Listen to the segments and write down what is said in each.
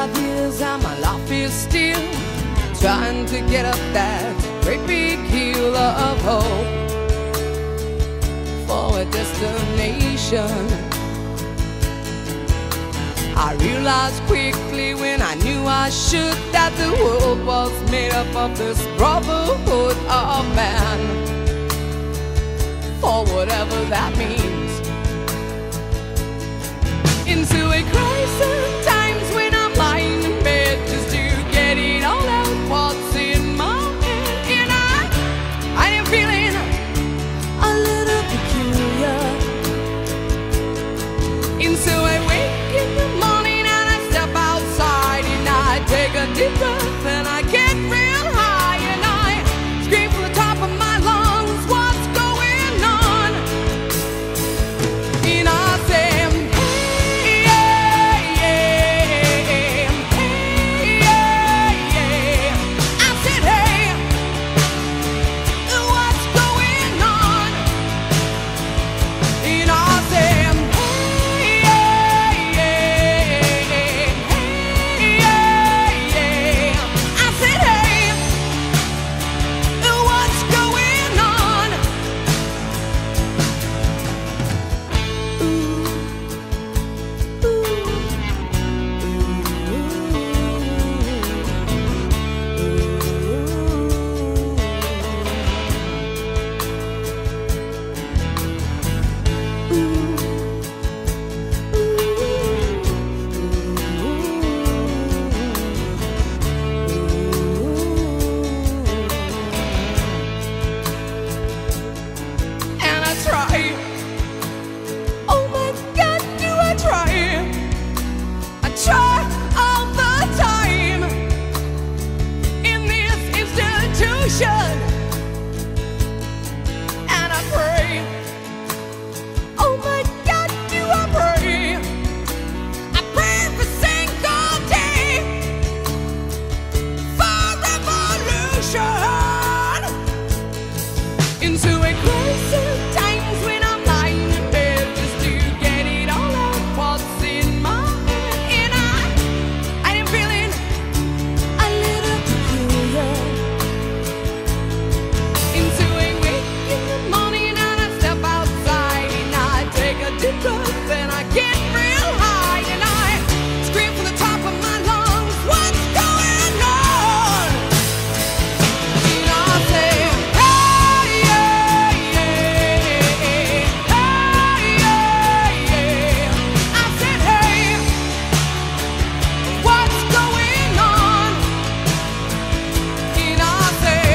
25 years and my life is still trying to get up that great big hill of hope for a destination. I realized quickly when I knew I should that the world was made up of this brotherhood of man, for whatever that means. Into a crisis, times when I'm lying in bed just to get it all out what's in my head. And I am feeling a little peculiar. Into a wake in the morning and I step outside and I take a deep breath and I get real high and I scream from the top of my lungs, what's going on? And I say, and I pray, oh my God, do I pray? I pray every single day for revolution. Into a crisis, times when I'm lying in bed just to get it all out what's in my head. And I am feeling a little peculiar. Into a wake in the morning and I step outside and I take a deep breath and I get real high and I scream from the top of my lungs, what's going on? And I say, hey, yeah, yeah, hey, yeah, yeah. I said, hey, what's going on? And I say,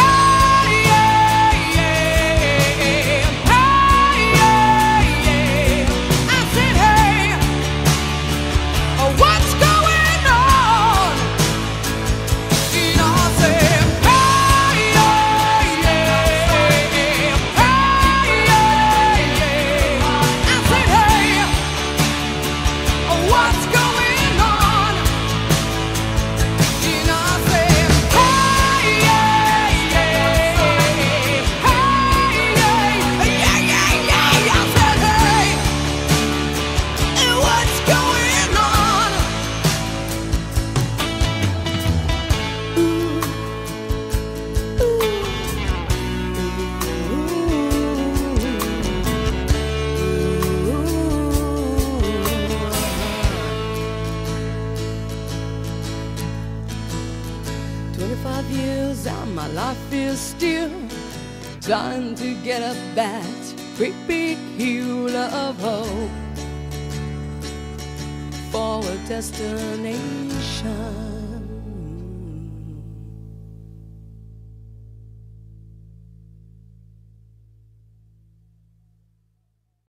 years and my life is still trying to get up that great big hill of hope for a destination.